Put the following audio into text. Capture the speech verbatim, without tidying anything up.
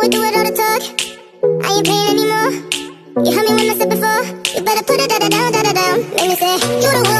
we do it all the talk. I ain't playing anymore. You heard me when I said before. You better put it da da down, da da down. Make me say, you the one.